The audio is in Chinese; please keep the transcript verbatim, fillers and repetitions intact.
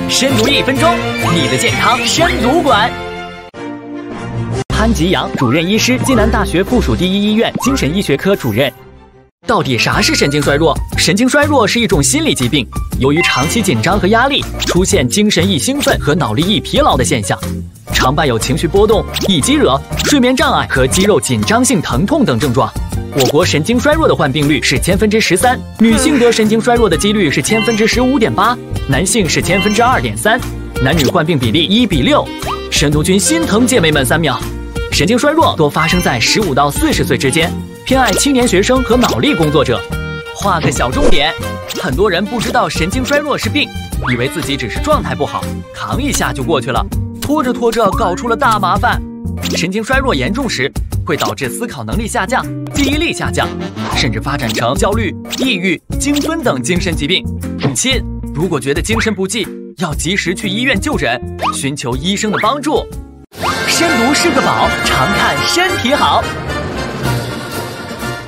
深读一分钟，你的健康深读馆。潘吉阳，主任医师，暨南大学附属第一医院精神医学科主任。到底啥是神经衰弱？神经衰弱是一种心理疾病，由于长期紧张和压力，出现精神易兴奋和脑力易疲劳的现象，常伴有情绪波动、易激惹、睡眠障碍和肌肉紧张性疼痛等症状。我国神经衰弱的患病率是千分之十三，女性得神经衰弱的几率是千分之十五点八，男性是千分之二点三，男女患病比例一比六。深读君心疼姐妹们三秒。神经衰弱多发生在十五到四十岁之间，偏爱青年学生和脑力工作者。画个小重点，很多人不知道神经衰弱是病，以为自己只是状态不好，扛一下就过去了，拖着拖着搞出了大麻烦。神经衰弱严重时，会导致思考能力下降、记忆力下降，甚至发展成焦虑、抑郁、精分等精神疾病。母亲，如果觉得精神不济，要及时去医院就诊，寻求医生的帮助。深读是个宝，常看身体好。